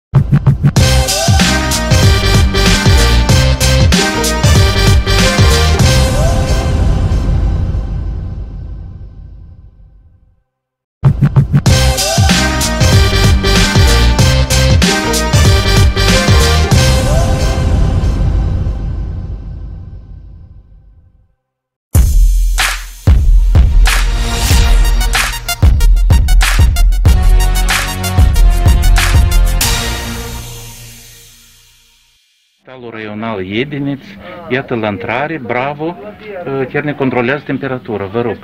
Spitalul Raional Iediniț, iată la intrare, bravo, chiar ne controlează temperatura, vă rog.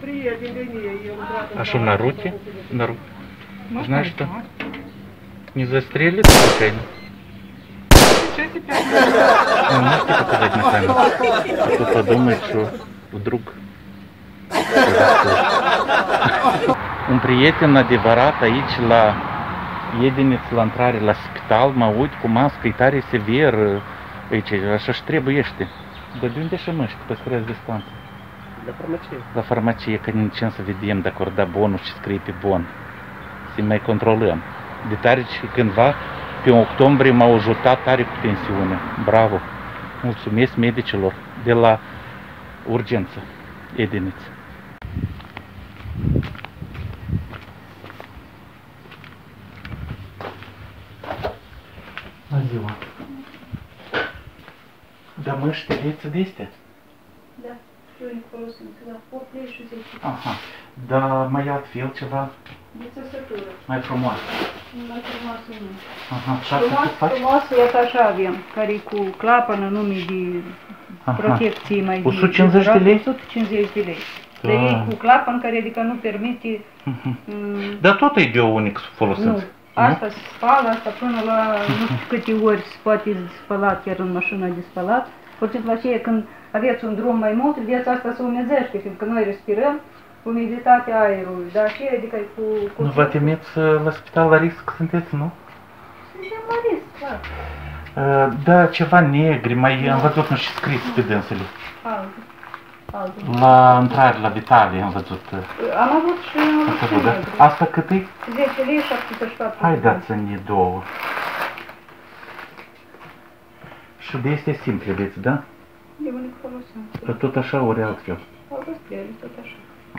А что, на руки? На руки. Знаешь что? Не застрелит случайно? Ну, можете показать на камеру? А то подумает, что вдруг... Un prieten adevărat aici la Iediniț, la intrare la spital, mă uit cu mască, e tare sever, aici, așa-și trebuiește. Dar de unde și măști, pe scăreați distanță? La farmacie. La farmacie, că nici să vedem dacă ori da bonul și scrie pe bon. Să mai controlăm. De tare și cândva, pe octombrie, m-au ajutat tare cu tensiunea. Bravo! Mulțumesc medicilor de la urgență, Iediniț. Bună ziua! Da, măști aveți de astea? Da, eu îi folosesc la 8 lei și 10. Aha, dar mai altfel ceva De țesătură. mai frumos. Mai frumoasă nu. Aha, și asta cât faci? Frumoasă, iată așa avem, care e cu clapană, nume de protecție mai 150 de lei? 150 de lei. Da. Dar e cu clapan care adică nu permite... Dar tot e de unic Nu, folosiți. asta se spală, asta până la nu știu câte ori se poate spăla chiar în mașina de spălat. Pur și simplu aceea când aveți un drum mai mult, viața asta se umezește, fiindcă noi respirăm umiditatea aerului, dar aceea adică e cu... Nu vă temeți la spital la risc sunteți, nu? Suntem la risc, clar. Da, ceva negri, mai am văzut, nu știu, scris pe dânsele. Altul. La intrare, la Vitalie am văzut. Am avut și Da? Asta cât e? 10 lei, 74. Hai dați-ne două. Și de este simple, veți, da? De unic folosim. Că tot așa ori altfel. Au fost ele, tot așa.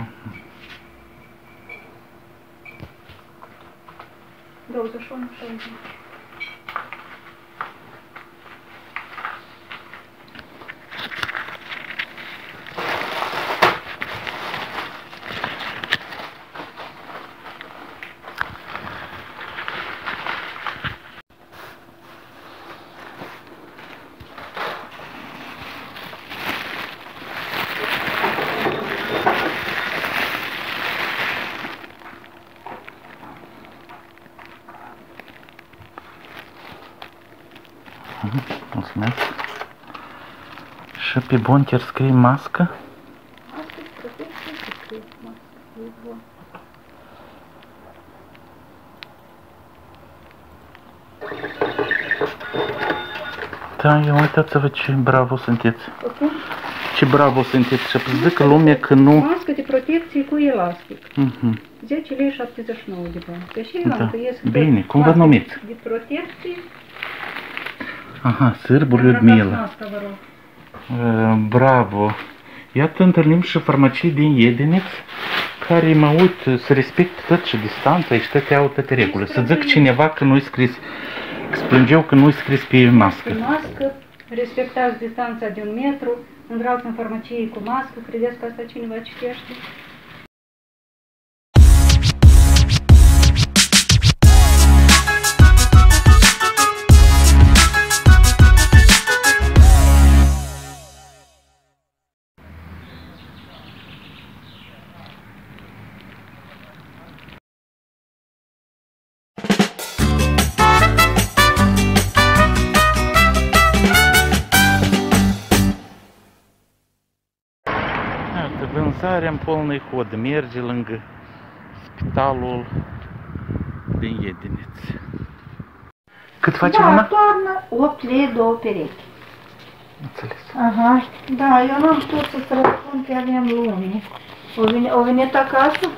21, 60. Mulțumesc. Și pe bunker scrie mască. Asta e protecție, scrie mască. Da, eu uitați-vă ce bravo sunteți. Ok? Ce bravo sunteți. Și zic lumea că nu... Mască de protecție cu elastic. 10 lei 79 de bani. Deci Da. Bine, cum vă numiți? De protecție. Aha, Sârbu Людмила. Masca, vă rog. Bravo! Iată, întâlnim și farmacii din Iediniț, care mă uit să respecte tot și distanța și toate au toate regulile. Să zic cineva că nu-i scris, că se plângeau că nu-i scris pe mască. Pe mască, respectați distanța de 1 metru, intrați în farmacie cu mască, credeți că asta cineva citește? Vânzarea în polnăi hod merge lângă spitalul din Iediniț. Cât face una? Toarnă 8 lei 2 perechi. Înțeles. Aha, da, eu n-am putut să-ți răspund că aveam lume. O venit acasă?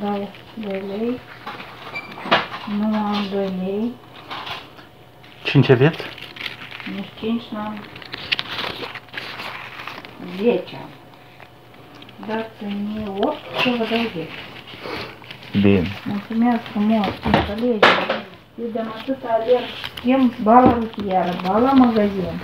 dau 2 lei. Nu am 2 lei. 5 aveți? Nici 5 n-am. 10 am. Dați-mi 8 și vă dau 10. Bine. Mulțumesc frumos, înțelegeți. Eu de-am atâta alerg, schimb ba la rutieră, ba la magazin.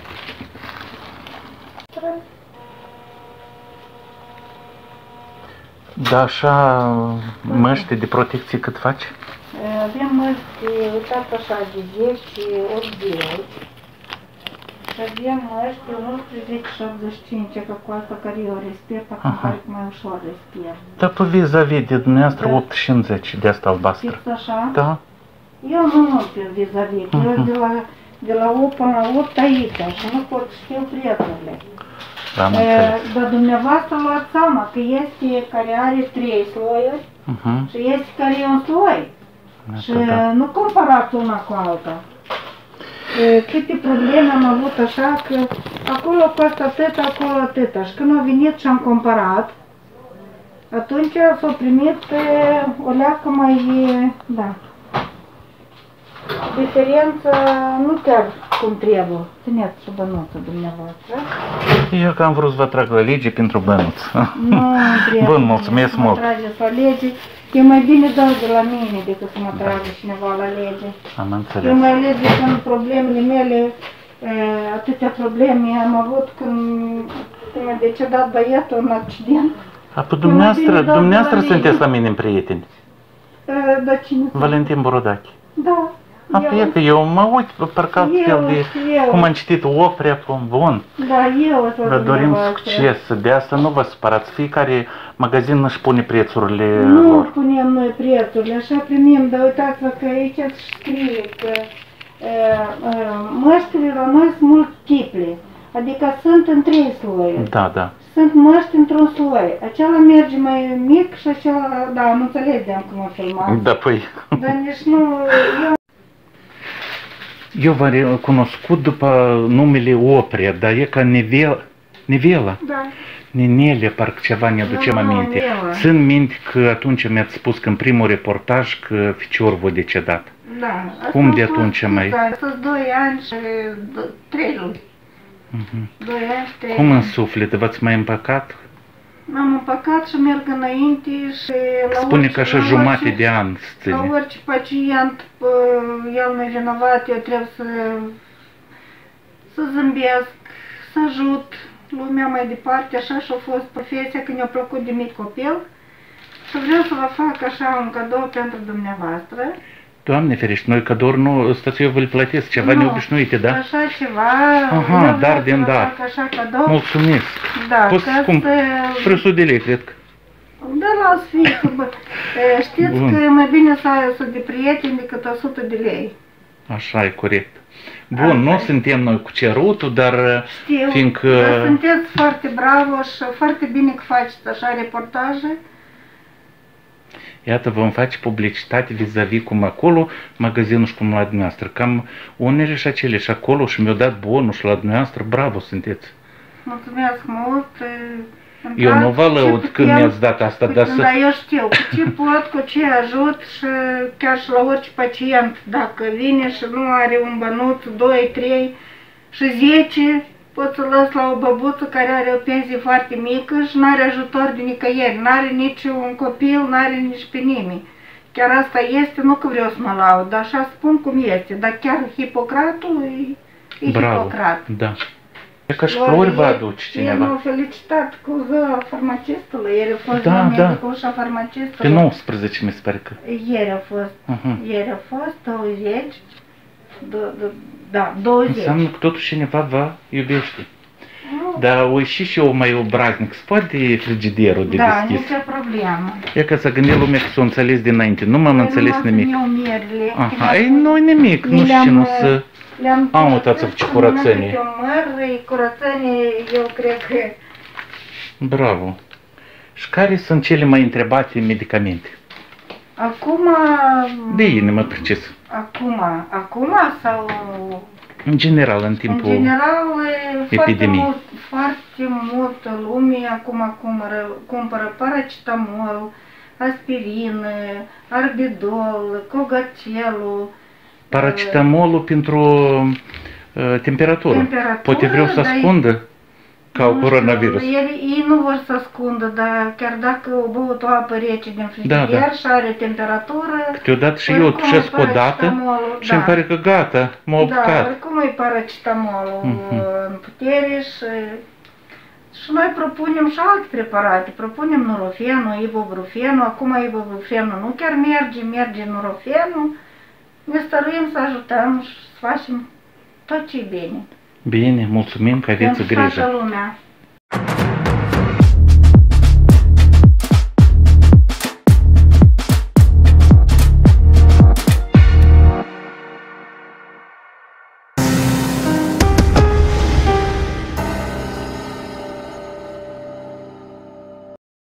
Da, așa măști de protecție cât faci? Avem măști, uitați așa, de 10, 8 de euro. Și avem măști 11,75, că cu asta care eu respir, acum care mai ușor respir. Da, pe vis-a-vis de dumneavoastră 8,50 de asta albastră. Fix așa? Da. Eu nu pe vis-a-vis, eu de la 8 până la 8 aici și nu pot știu prețurile. Am înțeles. Dar dumneavoastră luați seama că este care are 3 sloiuri și este care e un sloi. Și nu comparați una cu alta. Câte probleme am avut așa că acolo costă atât, acolo atâta. Și când au venit și am comparat, atunci s-au primit o leacă mai, da. Diferența nu chiar cum trebuie. Țineți și bănuță dumneavoastră. Eu că am vrut să vă trag la lege pentru bănuț. Nu trebuie. Bun, mulțumesc mult. Să mă trageți la lege. Eu mai bine dau de la mine decât să mă trage cineva la lege. Am înțeles. Eu mai ales de când problemele mele, atâtea probleme am avut când mi-a decedat băiatul în accident. Pe dumneavoastră sunteți la mine în prieteni. Dar cine? Valentin Borodache. Da. E că eu mă uit parcă fel de, cum am citit Oprea, bun. Da, eu sunt Vă dorim succes, de asta nu vă supărați, fiecare magazin își pune prețurile nu lor. punem noi prețurile, așa primim, dar uitați-vă că aici scrie că măștile la noi sunt multiple, adică sunt în 3 sloi. Da, da. Sunt măști într-un sloi, acela merge mai mic și acela, da, nu înțelegeam cum o filmat. Da, păi. Dar nici nu, Eu v-am cunoscut după numele Oprea, dar e ca Nevela. Da. Ninele, parcă ceva ne aducem aminte. Țin minte că atunci mi-ați spus că în primul reportaj că ficiorul v-a decedat. Da. Cum de atunci mai? Da, sunt 2 ani și 3 luni. 2 ani și 3 Cum în suflet? V-ați mai împăcat? M-am împăcat și merg înainte și la Spune că așa jumate de an ține. La orice pacient, el nu-i vinovat, eu trebuie să zâmbesc, să ajut lumea mai departe, așa și-a fost profesia când mi-a plăcut de mic copil. Și vreau să vă fac așa un cadou pentru dumneavoastră. Doamne ferește, noi cadouri nu, stați eu vă-l plătesc, ceva neobișnuite, da? Așa ceva, aha, dar din dar. Așa cadou. Mulțumesc. Da, poți să scump 300 de lei, cred că. Da, las fi. Știți că e mai bine să ai 100 de prieteni decât 100 de lei. Așa e corect. Bun, nu suntem noi cu cerutul, dar știu, fiindcă... dar sunteți foarte bravo și foarte bine că faceți așa reportaje. Iată, vom face publicitate vis-a-vis cum acolo, magazinul și cum la dumneavoastră. Cam unele și acele și acolo și mi-au dat bonul și la dumneavoastră, bravo sunteți. Mulțumesc mult. Eu nu vă lăud când mi-ați dat asta, dar să... Da, eu știu, cu ce pot, cu ce ajut și chiar și la orice pacient, dacă vine și nu are un bănuț, 2, 3 și 10, pot să las la o băbuță care are o pensie foarte mică și nu are ajutor de nicăieri, nu are nici un copil, nu are nici pe nimeni. Chiar asta este, nu că vreau să mă laud, dar așa spun cum este, dar chiar Hipocratul e bravo, Hipocrat. Da. E ca și flori vă aduce cineva. El m-a felicitat cu ziua farmacistului, ieri a fost da, medicul și a farmacistului. Pe 19 mi se pare că. Ieri a fost, ieri a fost 20, da, 20. Înseamnă că totuși cineva vă iubește. Dar o ieși și eu mai obraznic, se poate frigiderul de da, deschis. Da, nicio problemă. E că să gândi lumea că s-o înțeles dinainte, nu m-am înțeles nimic. Aha, ei, nu nimic, nu știu ce nu să... Am uitați-vă ce curățenie. Curățenie, eu cred că... Bravo. Și care sunt cele mai întrebate medicamente? Acum... De inimă precis. Acum sau... În general, în timpul epidemiei. Foarte multă lume acum cumpără paracetamol, aspirin, arbidol, cogacelul. Paracetamolul pentru temperatură. Poate vreau să ascundă ca o coronavirus. Ei nu vor să ascundă, dar chiar dacă o băut o apă rece din frigider și are temperatură... Câteodată și eu tușesc o dată și îmi pare că gata, m-a apucat. Da, oricum e paracetamolul în putere și noi propunem și alte preparate. Propunem nurofenul, ibuprofenul, acum ibuprofenul nu chiar merge nurofenul. Ne stăruim să ajutăm și să facem tot ce e bine. Bine, mulțumim că aveți grijă. Pentru toată lumea.